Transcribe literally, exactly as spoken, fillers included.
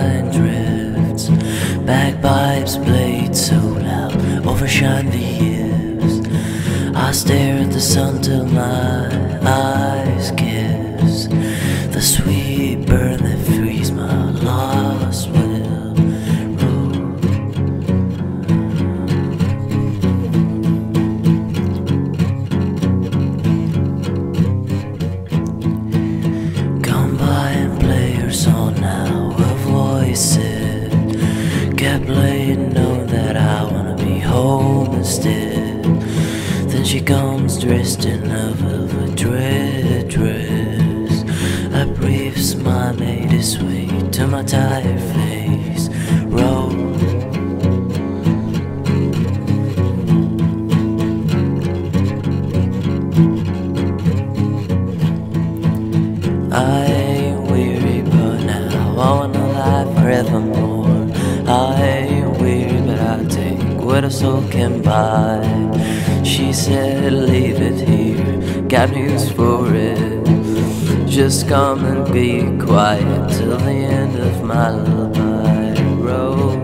line drifts, bagpipes played so loud, overshine the years. I stare at the sun till my eyes kiss the sweet burn that frees my lost will road. Come by and play her song now. Her voice said, kept playing, knowing that I wanna be home instead. Then she comes dressed in a velvet red dress. A brief smile made its way to my tired face. Roll. I ain't weary, but now I wanna lie forevermore. I ain't weary, but I take what a soul can buy. She said, leave it here, got news for it. Just come and be quiet till the end of my lullaby. Roll.